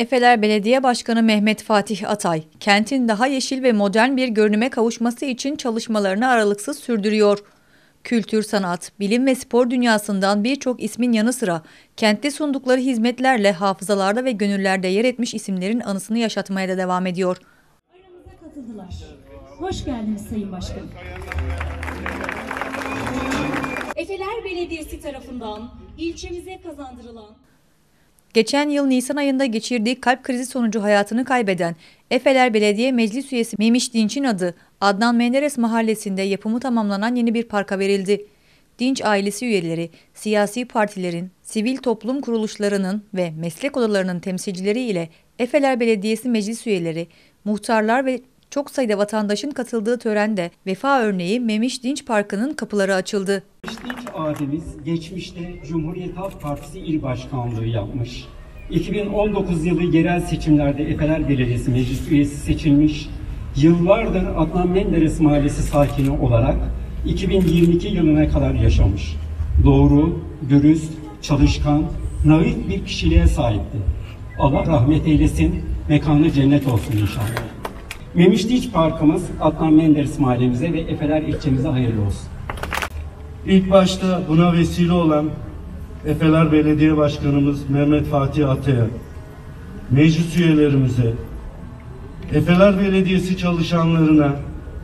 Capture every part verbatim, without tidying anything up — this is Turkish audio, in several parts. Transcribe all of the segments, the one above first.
Efeler Belediye Başkanı Mehmet Fatih Atay, kentin daha yeşil ve modern bir görünüme kavuşması için çalışmalarını aralıksız sürdürüyor. Kültür, sanat, bilim ve spor dünyasından birçok ismin yanı sıra kentte sundukları hizmetlerle hafızalarda ve gönüllerde yer etmiş isimlerin anısını yaşatmaya da devam ediyor. Aramıza katıldılar. Hoş geldiniz Sayın Başkanım. Efeler Belediyesi tarafından ilçemize kazandırılan Geçen yıl Nisan ayında geçirdiği kalp krizi sonucu hayatını kaybeden Efeler Belediye Meclis Üyesi Memiş Dinç'in adı Adnan Menderes Mahallesi'nde yapımı tamamlanan yeni bir parka verildi. Dinç ailesi üyeleri, siyasi partilerin, sivil toplum kuruluşlarının ve meslek odalarının temsilcileri ile Efeler Belediyesi meclis üyeleri, muhtarlar ve çok sayıda vatandaşın katıldığı törende vefa örneği Memiş Dinç Parkı'nın kapıları açıldı. Memiş Dinç abimiz geçmişte Cumhuriyet Halk Partisi İl Başkanlığı yapmış. iki bin on dokuz yılı yerel seçimlerde Efeler Belediyesi meclis üyesi seçilmiş. Yıllardır Adnan Menderes Mahallesi sakini olarak iki bin yirmi iki yılına kadar yaşamış. Doğru, dürüst, çalışkan, naif bir kişiliğe sahipti. Allah rahmet eylesin, mekanı cennet olsun inşallah. Memiş Dinç Parkımız Adnan Menderes mahallemize ve Efeler ilçemize hayırlı olsun. İlk başta buna vesile olan Efeler Belediye Başkanımız Mehmet Fatih Atay'a, meclis üyelerimize, Efeler Belediyesi çalışanlarına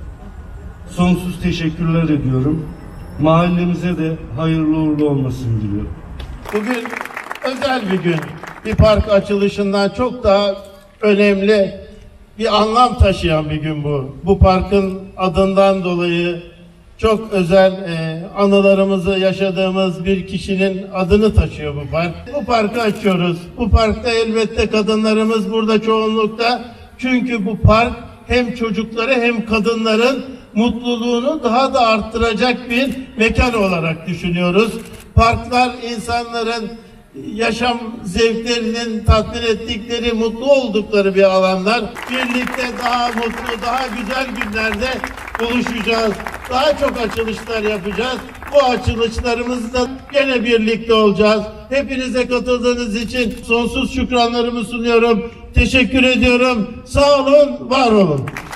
sonsuz teşekkürler ediyorum. Mahallemize de hayırlı uğurlu olmasını diliyorum. Bugün özel bir gün. Bir park açılışından çok daha önemli bir anlam taşıyan bir gün bu. Bu parkın adından dolayı çok özel e, anılarımızı yaşadığımız bir kişinin adını taşıyor bu park. Bu parkı açıyoruz. Bu parkta elbette kadınlarımız burada çoğunlukta. Çünkü bu park hem çocukları hem kadınların mutluluğunu daha da arttıracak bir mekan olarak düşünüyoruz. Parklar insanların yaşam zevklerinin tatmin ettikleri, mutlu oldukları bir alanlar. Birlikte daha mutlu, daha güzel günlerde buluşacağız. Daha çok açılışlar yapacağız. Bu açılışlarımızda gene birlikte olacağız. Hepinize katıldığınız için sonsuz şükranlarımı sunuyorum. Teşekkür ediyorum. Sağ olun, var olun.